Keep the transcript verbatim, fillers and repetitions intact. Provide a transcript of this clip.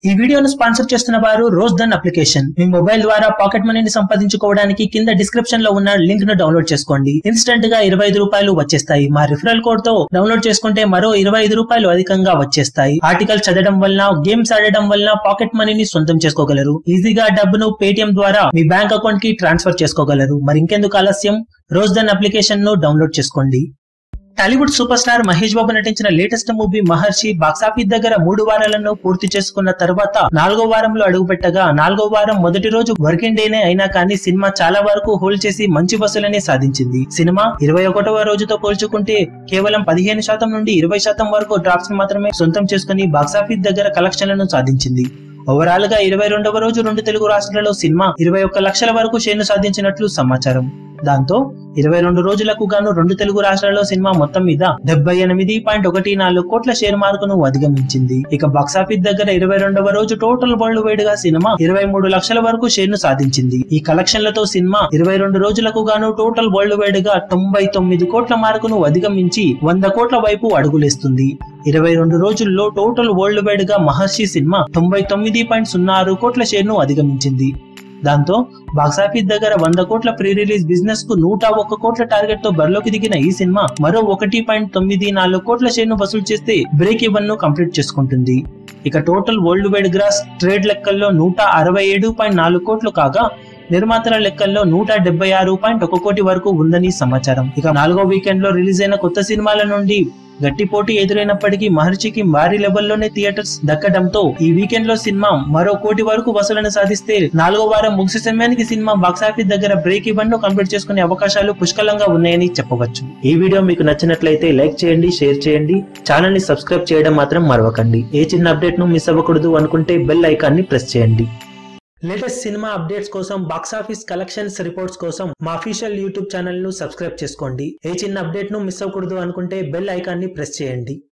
ఈ వీడియోను స్పాన్సర్ చేస్తున్న వారు రోజ్డన్ అప్లికేషన్. మీ మొబైల్ ద్వారా పాకెట్ మనీని సంపాదించుకోవడానికి కింద డిస్క్రిప్షన్ లో ఉన్న లింక్ ను డౌన్లోడ్ చేసుకోండి. ఇన్స్టెంట్ గా ఇరవై ఐదు రూపాయలు వచ్చేస్తాయి. మా రిఫరల్ కోడ్ తో డౌన్లోడ్ చేసుకుంటే మరో ఇరవై ఐదు రూపాయలు అధికంగా వచ్చేస్తాయి. ఆర్టికల్ చదవడం వల్ల, గేమ్స్ ఆడడం వల్ల పాకెట్ మనీని సొంతం చేసుకోగలరు. ఈజీగా డబ్బును పేటిఎం ద్వారా మీ బ్యాంక్ అకౌంట్ కి ట్రాన్స్ఫర్ చేసుకోగలరు. మరి ఇంకెందుకు ఆలస్యం, రోజ్డన్ అప్లికేషన్ ను డౌన్లోడ్ చేసుకోండి. Tollywood super star Mahesh Babu నటించిన లేటెస్ట్ మూవీ మహర్షి బాక్సాఫీస్ దగ్గర మూడు వారాలను పూర్తి చేసుకున్న తర్వాత నాలుగో వారంలో అడుగుపెట్టగా, నాలుగో వారం మొదటి రోజు వర్కింగ్ డేనే అయినా కానీ సినిమా చాలా వరకు హోల్డ్ చేసి మంచి వసూలని సాధించింది. సినిమా ఇరవై ఒకటవ రోజుతో పోల్చుకుంటే కేవలం పదిహేను శాతం నుండి ఇరవై శాతం వరకు డ్రాప్స్ మాత్రమే సొంతం చేసుకుని బాక్సాఫీస్ దగ్గర కలెక్షన్లను సాధించింది. ఓవరాల్ గా ఇరవై రెండవ రోజు రెండు తెలుగు రాష్ట్రాలలో సినిమా ఇరవై ఒక్క లక్షల వరకు షేర్ను సాధించినట్లు సమాచారం. దాంతో ఇరవై రెండు రోజులకు గాను రెండు తెలుగు రాష్ట్రాల్లో సినిమా మొత్తం మీద డెబ్బై ఎనిమిది పాయింట్ ఒకటి నాలుగు కోట్ల షేర్ మార్కును అధిగమించింది. ఇక బాక్సాఫీస్ దగ్గర ఇరవై రెండవ రోజు టోటల్ వరల్డ్ వైడ్ గా సినిమా ఇరవై మూడు లక్షల వరకు షేర్ ను సాధించింది. ఈ కలెక్షన్లతో సినిమా ఇరవై రెండు రోజులకు గాను టోటల్ వరల్డ్ వైడ్ గా తొంభై తొమ్మిది కోట్ల మార్కును అధిగమించి వంద కోట్ల వైపు అడుగులేస్తుంది. ఇరవై రెండు రోజుల్లో టోటల్ వరల్డ్ వైడ్ గా మహర్షి సినిమా తొంభై తొమ్మిది పాయింట్ సున్నా ఆరు కోట్ల షేర్ ను అధిగమించింది. దాంతో బాక్సాఫీస్ దగ్గర వంద కోట్ల ప్రీ రిలీజ్ బిజినెస్ కు నూట ఒక్క కోట్ల టార్గెట్ తో బరిలోకి దిగిన ఈ సినిమా మరో ఒకటి పాయింట్ తొమ్మిది నాలుగు కోట్ల షేర్ ను వసూలు చేస్తే బ్రేక్ ఈవెన్ ను కంప్లీట్ చేసుకుంటుంది. ఇక total worldwide gross trade లెక్కల్లో నూట అరవై ఏడు పాయింట్ నాలుగు కోట్లు కాగా, నిర్మాతల లెక్కల్లో నూట డెబ్బై ఆరు పాయింట్ ఒక కోటి వరకు ఉందని సమాచారం. ఇక నాలుగో వీకెండ్ లో రిలీజ్ అయిన కొత్త సినిమాల నుండి గట్టి పోటీ ఎదురైనప్పటికీ మహర్షికి భారీ లెవెల్లోనే థియేటర్స్ దక్కడంతో ఈ వీకెండ్ లో సినిమా మరో కోటి వరకు వసూలను సాధిస్తే నాలుగో వారం ముగిసే సమయానికి సినిమా బాక్సాఫీస్ దగ్గర బ్రేక్ ఈవెన్ ను కంప్లీట్ చేసుకునే అవకాశాలు పుష్కలంగా ఉన్నాయని చెప్పవచ్చు. ఈ వీడియో మీకు నచ్చినట్లయితే లైక్ చేయండి, షేర్ చేయండి, ఛానల్ ని సబ్స్క్రైబ్ చేయడం మాత్రం మరవకండి. ఏ చిన్న అప్డేట్ ను మిస్ అవ్వకూడదు అనుకుంటే బెల్ ఐకాన్ ని ప్రెస్ చేయండి. లేటెస్ట్ సినిమా అప్డేట్స్ కోసం, బాక్సాఫీస్ కలెక్షన్స్ రిపోర్ట్స్ కోసం మా అఫీషియల్ యూట్యూబ్ ఛానల్ ను సబ్స్క్రైబ్ చేసుకోండి. ఏ చిన్న అప్డేట్ ను మిస్ అవ్వకూడదు అనుకుంటే బెల్ ఐకాన్ ని ప్రెస్ చేయండి.